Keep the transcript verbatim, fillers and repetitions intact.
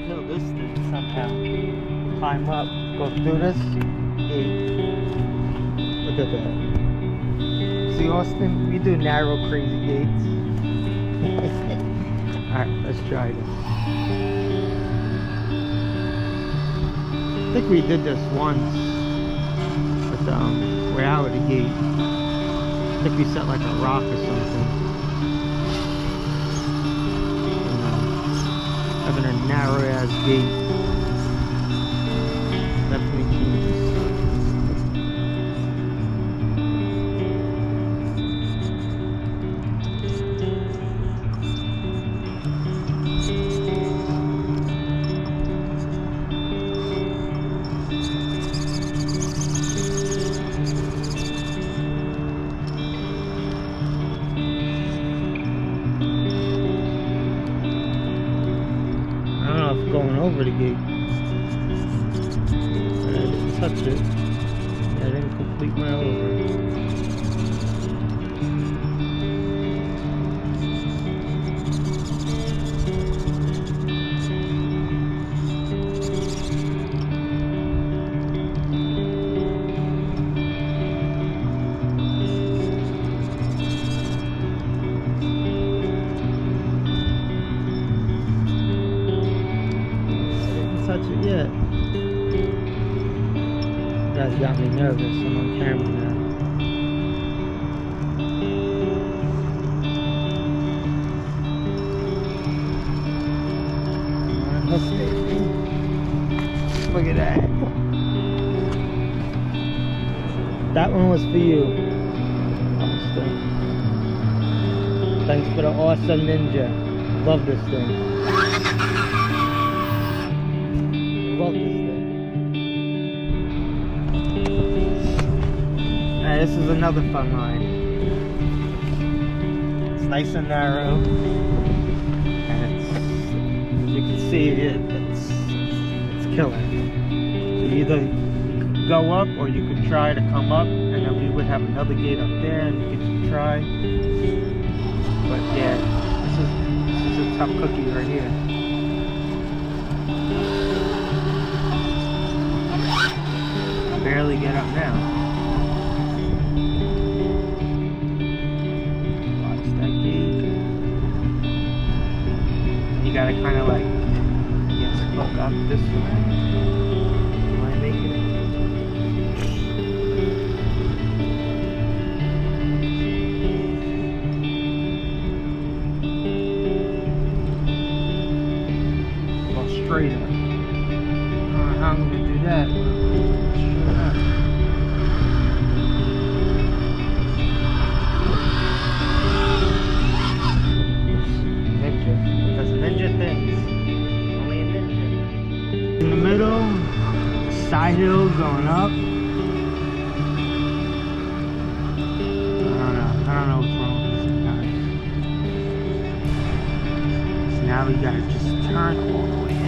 kill this thing somehow. Climb up, go through this gate. Look at that. See, Austin, we do narrow, crazy gates. Alright, let's try this. I think we did this once. But um, we're out of the gate. I think we set like a rock or something. And, um, having a narrow ass gate definitely changes. Going over the gate. I didn't touch it. I didn't complete my over. Touch it yet. You guys got me nervous. I'm on camera now. Let's see. Look at that. That one was for you. Austin. Thanks for the awesome ninja. Love this thing. Love this thing. Alright, this is another fun ride. It's nice and narrow, and it's, as you can see, it, it's it's killer. So either you could go up, or you could try to come up, and then we would have another gate up there, and you could try. But yeah, this is this is a tough cookie right here. Barely get up now. Watch that gate. You gotta kind of like, I guess, hook up this way. Am I making it? Go straight up. I don't know how I'm gonna do that. In the middle, side hill going up. I don't know. I don't know what's wrong with this guy. So now we gotta just turn all the way